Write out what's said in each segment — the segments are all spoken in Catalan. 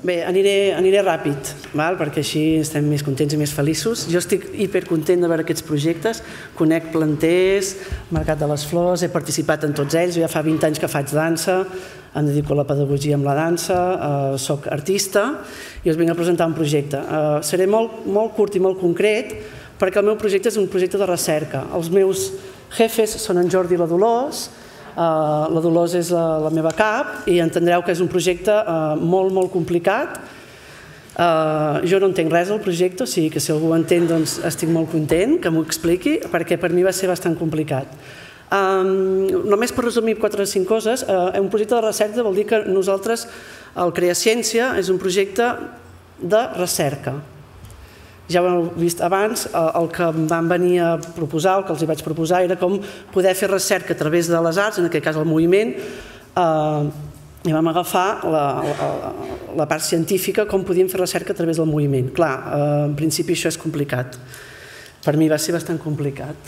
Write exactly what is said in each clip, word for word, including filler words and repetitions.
Bé, aniré ràpid, perquè així estem més contents i més feliços. Jo estic hipercontent de veure aquests projectes. Conec planters, Mercat de les Flors, he participat en tots ells. Jo ja fa vint anys que faig dansa, em dedico a la pedagogia amb la dansa, soc artista i us vinc a presentar un projecte. Seré molt curt i molt concret perquè el meu projecte és un projecte de recerca. Els meus jefes són en Jordi i la Dolors. La Dolors és la meva cap i entendreu que és un projecte molt, molt complicat. Jo no entenc res del projecte, o sigui que si algú ho entén estic molt content que m'ho expliqui, perquè per mi va ser bastant complicat. Només per resumir quatre o cinc coses, un projecte de recerca vol dir que nosaltres, el Creaciència, és un projecte de recerca. Ja ho heu vist abans, el que em van venir a proposar, el que els hi vaig proposar, era com poder fer recerca a través de les arts, en aquest cas el moviment, i vam agafar la part científica, com podíem fer recerca a través del moviment. Clar, en principi això és complicat. Per mi va ser bastant complicat.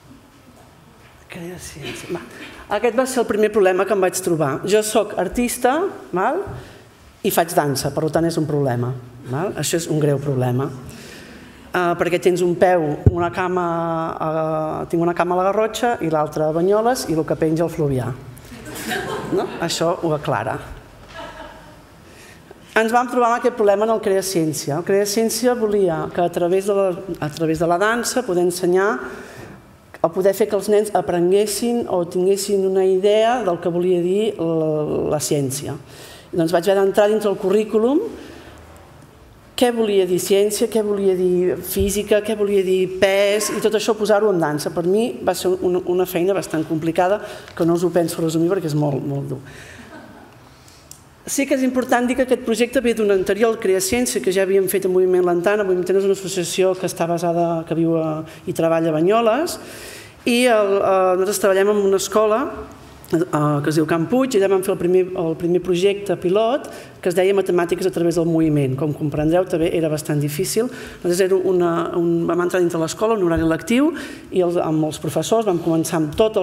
Aquest va ser el primer problema que em vaig trobar. Jo soc artista i faig dansa, per tant és un problema. Això és un greu problema. Perquè tens un peu, una cama, tinc una cama a la Garrotxa i l'altra a Banyoles i el que penja al Fluvià. Això ho aclara. Ens vam trobar amb aquest problema en el Creaciència. El Creaciència volia que a través de la dansa poder ensenyar, o poder fer que els nens aprenguessin o tinguessin una idea del que volia dir la ciència. Doncs vaig haver d'entrar dintre el currículum què volia dir ciència, què volia dir física, què volia dir pes, i tot això posar-ho en dansa. Per mi va ser una feina bastant complicada, que no us ho penso resumir perquè és molt, molt dur. Sí que és important dir que aquest projecte ve d'un anterior, el Creaciència, que ja havíem fet a Moviment Lantana. Moviment Lantana és una associació que està basada, que viu i treballa a Banyoles, i nosaltres treballem en una escola que es diu Camp Puig, i allà vam fer el primer projecte pilot que es deia Matemàtiques a través del moviment. Com comprendreu, també era bastant difícil. Vam entrar dintre l'escola, un horari lectiu, i amb els professors vam començar amb tot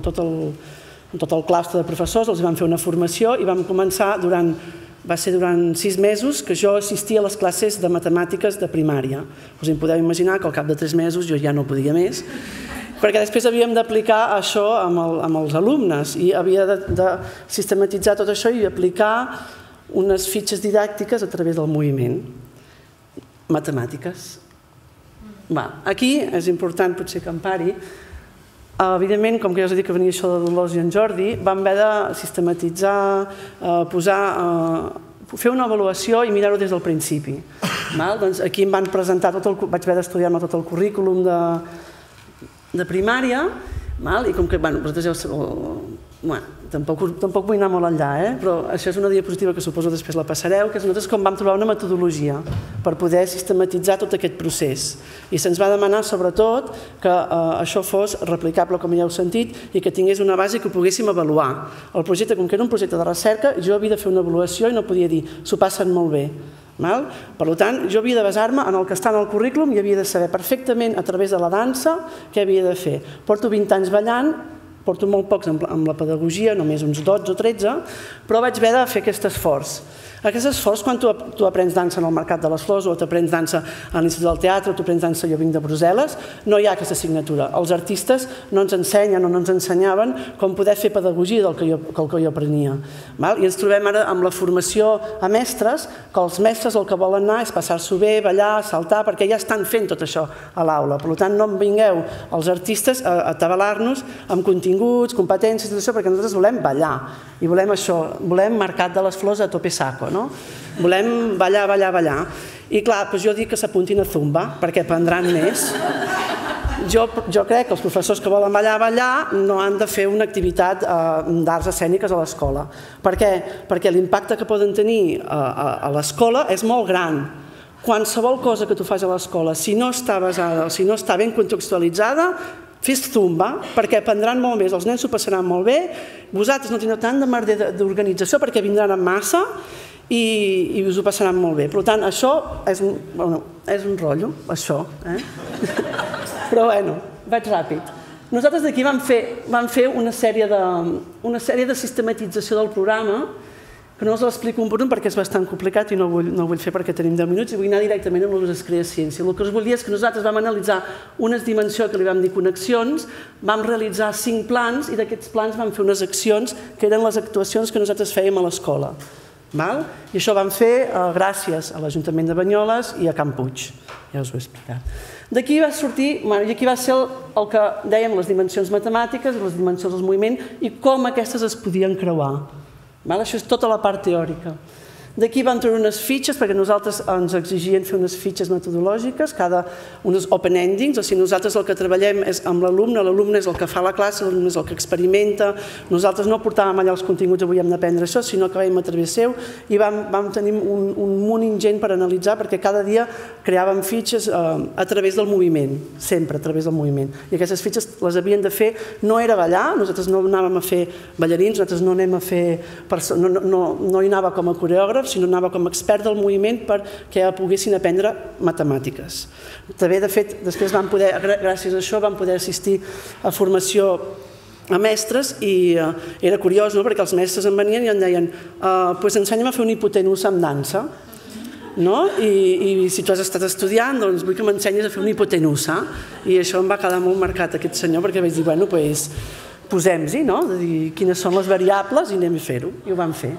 el claustre de professors, els vam fer una formació i vam començar durant, va ser durant sis mesos que jo assistia a les classes de matemàtiques de primària. Us en podeu imaginar que al cap de tres mesos jo ja no podia més, perquè després havíem d'aplicar això amb els alumnes i havia de sistematitzar tot això i aplicar unes fitxes didàctiques a través del moviment. Matemàtiques. Aquí és important potser que em pari. Evidentment, com que ja us he dit que venia això de Dolors i en Jordi, vam haver de sistematitzar, posar, fer una avaluació i mirar-ho des del principi. Aquí em van presentar tot el, vaig haver d'estudiar-me tot el currículum de de primària, i com que, bueno, vosaltres ja ho sabeu, tampoc vull anar molt enllà, però això és una diapositiva que suposo després la passareu, que és nosaltres com vam trobar una metodologia per poder sistematitzar tot aquest procés. I se'ns va demanar, sobretot, que això fos replicable, com ja heu sentit, i que tingués una base que ho poguéssim avaluar. El projecte, com que era un projecte de recerca, jo havia de fer una avaluació i no podia dir, s'ho passen molt bé. Per tant, jo havia de basar-me en el que està en el currículum i havia de saber perfectament a través de la dansa què havia de fer. Porto vint anys ballant, porto molt pocs amb la pedagogia, només uns dotze o tretze, però vaig haver de fer aquest esforç. Aquest esforç, quan tu aprens dansa en el Mercat de les Flors o t'aprens dansa a l'Institut del Teatre o tu aprens dansa, jo vinc de Brussel·les, no hi ha aquesta assignatura. Els artistes no ens ensenyen o no ens ensenyaven com poder fer pedagogia del que jo aprenia. I ens trobem ara amb la formació a mestres, que els mestres el que volen anar és passar-s'ho bé, ballar, saltar, perquè ja estan fent tot això a l'aula. Per tant, no en vingueu els artistes a atabalar-nos amb continguts, competències, tot això, perquè nosaltres volem ballar. I volem això, volem Mercat de les Flors a tope saco, no? Volem ballar, ballar, ballar. I clar, jo dic que s'apuntin a Zumba, perquè aprendran més. Jo crec que els professors que volen ballar, ballar, no han de fer una activitat d'arts escèniques a l'escola. Per què? Perquè l'impacte que poden tenir a l'escola és molt gran. Qualsevol cosa que tu fas a l'escola, si no està basada, si no està ben contextualitzada, fes Zumba, perquè aprendran molt més, els nens s'ho passaran molt bé, vosaltres no tindreu tant de merder d'organització perquè vindran en massa i us ho passaran molt bé. Per tant, això és un rotllo, això. Però bueno, vaig ràpid. Nosaltres d'aquí vam fer una sèrie de sistematització del programa que no us l'explico un per un perquè és bastant complicat i no ho vull fer perquè tenim deu minuts i vull anar directament amb l'ús es crea ciència. El que us volia és que nosaltres vam analitzar unes dimensions que li vam dir connexions, vam realitzar cinc plans i d'aquests plans vam fer unes accions que eren les actuacions que nosaltres fèiem a l'escola. I això ho vam fer gràcies a l'Ajuntament de Banyoles i a Can Puig, ja us ho he explicat. D'aquí va sortir, i aquí va ser el que dèiem les dimensions matemàtiques i les dimensions del moviment i com aquestes es podien creuar. Això és tota la part teòrica. D'aquí vam treure unes fitxes, perquè nosaltres ens exigien fer unes fitxes metodològiques, cada unes open endings, o sigui, nosaltres el que treballem és amb l'alumne, l'alumne és el que fa la classe, l'alumne és el que experimenta, nosaltres no portàvem allà els continguts, avui hem d'aprendre això, sinó que veiem a través seu, i vam tenir un munt ingent per analitzar, perquè cada dia creàvem fitxes a través del moviment, sempre a través del moviment, i aquestes fitxes les havien de fer, no era ballar, nosaltres no anàvem a fer ballarins, nosaltres no anem a fer, no hi anava com a coreògraf, sinó anava com a expert del moviment perquè poguessin aprendre matemàtiques. També, de fet, després vam poder, gràcies a això, vam poder assistir a formació a mestres i era curiós, perquè els mestres em venien i em deien doncs ensenya'm a fer una hipotenusa amb dansa i si tu has estat estudiant, doncs vull que m'ensenyis a fer una hipotenusa i això em va quedar molt marcat aquest senyor perquè vaig dir, bueno, doncs posem-hi, de dir quines són les variables i anem a fer-ho, i ho vam fer.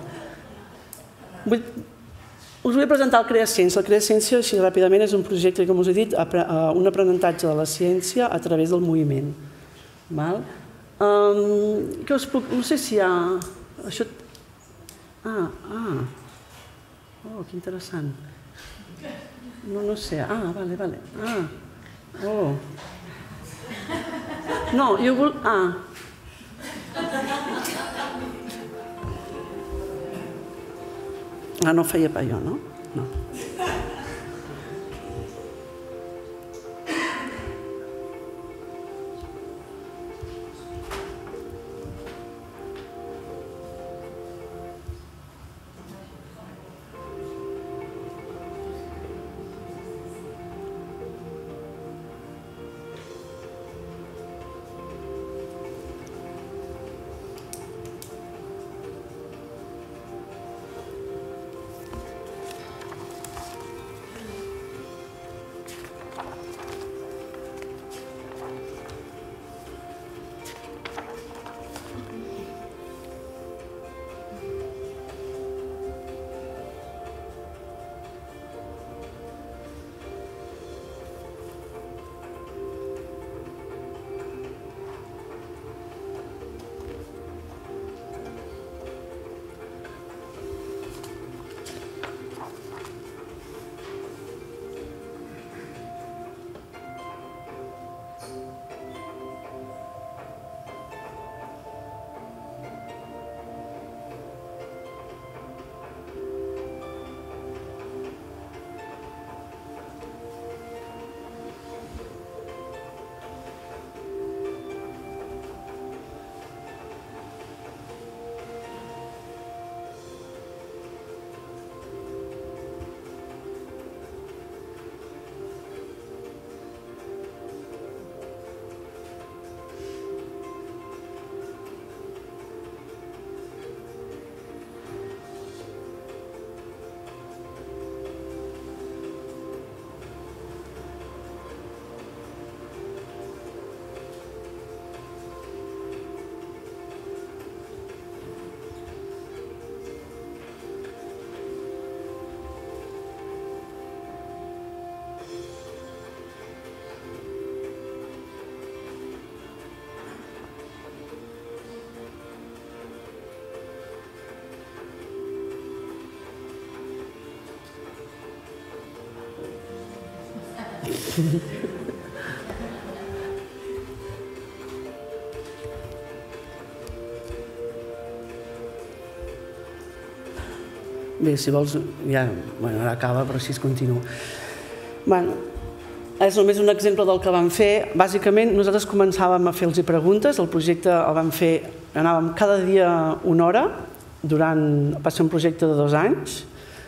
Us vull presentar el Crea Ciència. El Crea Ciència, així ràpidament, és un projecte, com us he dit, un aprenentatge de la ciència a través del moviment. Què us puc... No sé si hi ha... Això... Ah, ah... Oh, que interessant. No, no sé. Ah, vale, vale. Ah, oh... No, jo vull... Ah... Ah, no feia per jo, no? No. Bé, si vols, ja, bueno, ara acaba, però així es continua. Bueno, és només un exemple del que vam fer. Bàsicament, nosaltres començàvem a fer-los preguntes, el projecte el vam fer, anàvem cada dia una hora, durant, va ser un projecte de dos anys.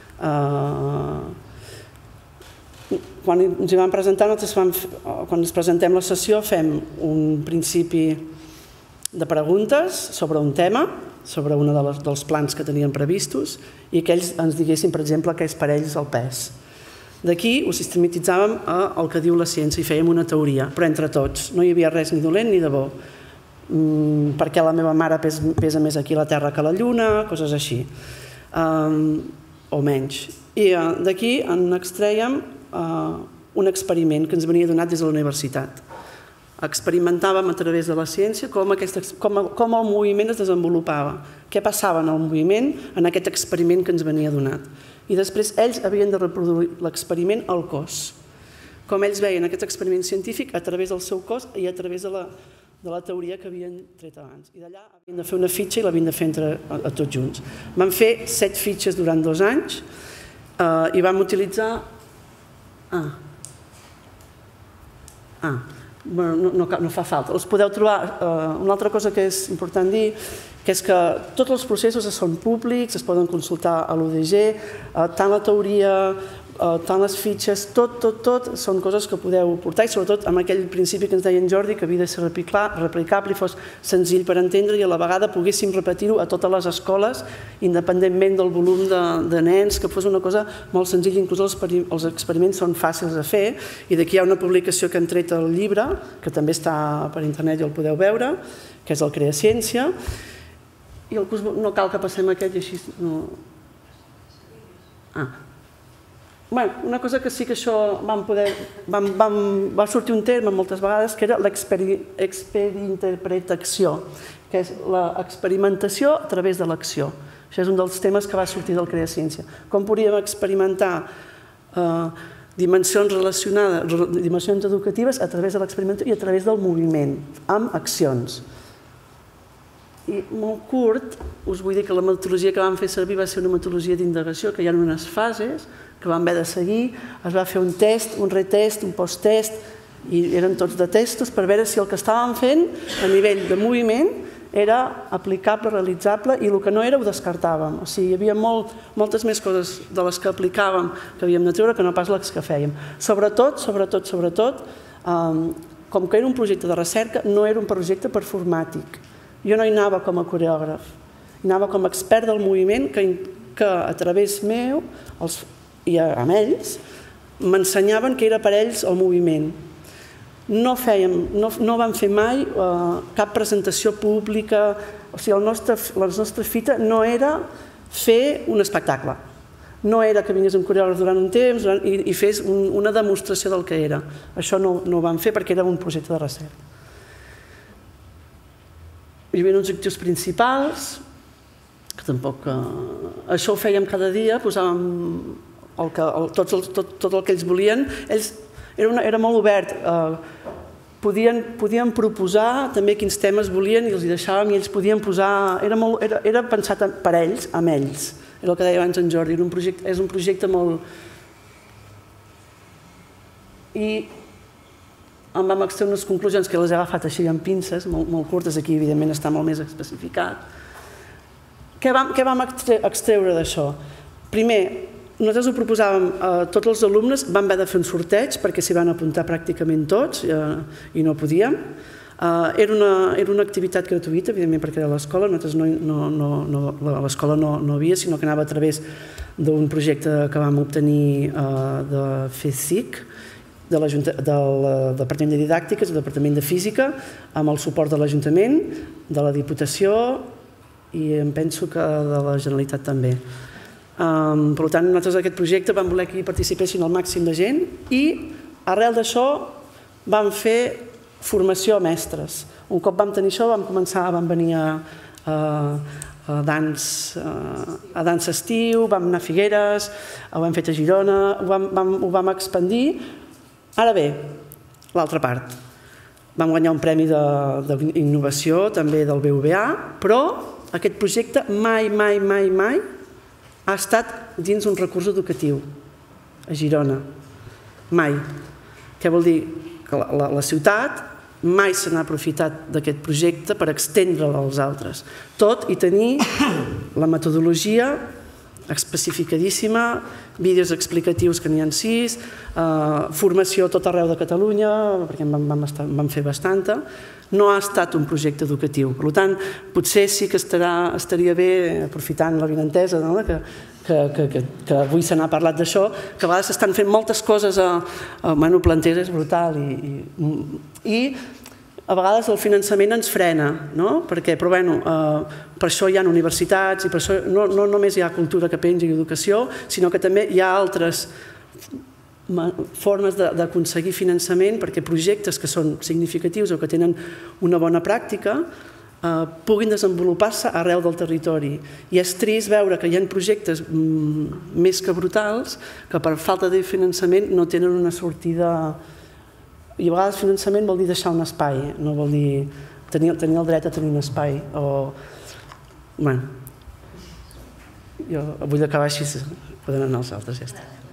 Quan ens hi vam presentar, quan ens presentem la sessió, fem un principi de preguntes sobre un tema, sobre un dels plans que tenien previstos i que ells ens diguessin, per exemple, què és per ells el pes. D'aquí ho sistematitzàvem al que diu la ciència i fèiem una teoria, però entre tots. No hi havia res ni dolent ni de bo. Perquè la meva mare pesa més aquí a la Terra que a la Lluna, coses així. O menys. I d'aquí en extrèiem un experiment que ens venia donat des de la universitat. Experimentàvem a través de la ciència com el moviment es desenvolupava, què passava en el moviment en aquest experiment que ens venia donat. I després ells havien de reproduir l'experiment al cos. Com ells veien aquest experiment científic a través del seu cos i a través de la teoria que havien tret abans. I d'allà havien de fer una fitxa i l'havien de fer a tots junts. Vam fer set fitxes durant dos anys i vam utilitzar... Ah... Ah... no fa falta. Els podeu trobar. Una altra cosa que és important dir que és que tots els processos són públics, es poden consultar a l'U D G, tant la teoria, tant les fitxes, tot, tot, tot són coses que podeu portar i sobretot amb aquell principi que ens deia en Jordi que havia de ser replicable i fos senzill per entendre i a la vegada poguéssim repetir-ho a totes les escoles independentment del volum de nens, que fos una cosa molt senzilla, inclús els experiments són fàcils de fer i d'aquí hi ha una publicació que han tret al llibre, que també està per internet i el podeu veure, que és el Crea Ciència. I no cal que passem aquest i així... Ah. Una cosa que sí que això vam poder... Va sortir un terme moltes vegades que era l'experinterpretació, que és l'experimentació a través de l'acció. Això és un dels temes que va sortir del Crea Ciència. Com podríem experimentar dimensions relacionades, dimensions educatives a través de l'experimentació i a través del moviment, amb accions. I molt curt, us vull dir que la metodologia que vam fer servir va ser una metodologia d'indagació, que hi ha unes fases que vam haver de seguir, es va fer un test, un retest, un post-test, i eren tots de testos per veure si el que estàvem fent a nivell de moviment era aplicable, realitzable, i el que no era ho descartàvem. O sigui, hi havia moltes més coses de les que aplicàvem que havíem de treure que no pas les que fèiem. Sobretot, sobretot, sobretot, com que era un projecte de recerca, no era un projecte performàtic. Jo no hi anava com a coreògraf, hi anava com a expert del moviment que a través meu i amb ells m'ensenyaven que era per ells el moviment. No vam fer mai cap presentació pública, o sigui, la nostra fita no era fer un espectacle. No era que vingués un coreògraf durant un temps i fes una demostració del que era. Això no ho vam fer perquè era un projecte de recerca. Hi havia uns objectius principals, que tampoc... Això ho fèiem cada dia, posàvem tot el que ells volien. Era molt obert. Podien proposar també quins temes volien i els hi deixàvem i ells podien posar... Era pensat per ells, amb ells. Era el que deia abans en Jordi. És un projecte molt... I... em vam extreure unes conclusions que les he agafat així amb pinces, molt curtes, aquí evidentment està molt més especificat. Què vam extreure d'això? Primer, nosaltres ho proposàvem a tots els alumnes, vam haver de fer un sorteig perquè s'hi van apuntar pràcticament tots i no podíem. Era una activitat gratuïta, evidentment perquè era a l'escola, nosaltres a l'escola no havia, sinó que anava a través d'un projecte que vam obtenir de FECIC, del Departament de Didàctiques, del Departament de Física, amb el suport de l'Ajuntament, de la Diputació i em penso que de la Generalitat també. Per tant, nosaltres d'aquest projecte vam voler que hi participessin el màxim de gent i arrel d'això vam fer formació a mestres. Un cop vam tenir això vam començar, vam venir a Dansa Estiu, vam anar a Figueres, ho hem fet a Girona, ho vam expandir. Ara bé, l'altra part. Vam guanyar un premi d'innovació també del B V A, però aquest projecte mai, mai, mai, mai ha estat dins un recurs educatiu a Girona. Mai. Què vol dir? Que la ciutat mai se n'ha aprofitat d'aquest projecte per estendre'l als altres. Tot i tenir la metodologia especificadíssima vídeos explicatius que n'hi ha sis, formació a tot arreu de Catalunya, perquè en vam fer bastanta. No ha estat un projecte educatiu. Per tant, potser sí que estaria bé, aprofitant l'avinentesa, que avui se n'ha parlat d'això, que a vegades s'estan fent moltes coses a Plantera, és brutal, i a vegades el finançament ens frena, però per això hi ha universitats i per això no només hi ha cultura que penja i educació, sinó que també hi ha altres formes d'aconseguir finançament perquè projectes que són significatius o que tenen una bona pràctica puguin desenvolupar-se arreu del territori. I és trist veure que hi ha projectes més que brutals que per falta de finançament no tenen una sortida. I a vegades finançament vol dir deixar un espai, no vol dir tenir el dret a tenir un espai. Bé, jo vull acabar així, poden anar els altres, ja està.